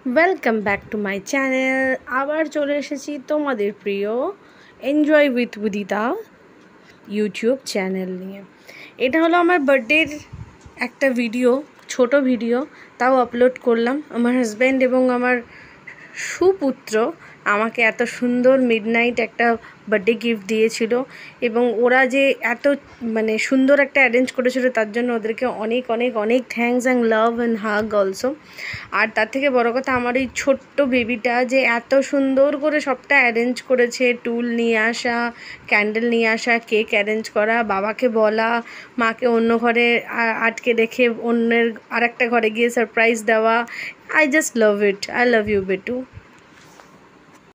Welcome back to my channel. আবার চলে এসেছি তোমাদের প্রিয় enjoy with Udita YouTube channel নিয়ে। এটা হলো আমার বার্থডের একটা ভিডিও, ছোট ভিডিও, তাও আপলোড করলাম। আমার হাজব্যান্ড এবং আমার সুপুত্র আমাকে এত সুন্দর মিডনাইট একটা বার্থডে গিফট দিয়েছিল এবং ওরা যে এত সুন্দর একটা অ্যারেঞ্জ করেছিল তার জন্য ওদেরকে অনেক অনেক অনেক thanks and love and hug also. আর তার থেকে বড় কথা, আমার এই ছোট্ট বেবিটা যে এত সুন্দর করে সবটা অ্যারেঞ্জ করেছে, টুল নিয়ে আসা, ক্যান্ডেল নিয়ে আসা, কেক অ্যারেঞ্জ করা, বাবাকে বলা, মাকে অন্য ঘরে আটকে রেখে অন্যের আরেকটা ঘরে গিয়ে সারপ্রাইজ দেওয়া। I just love it. I love you বেটু।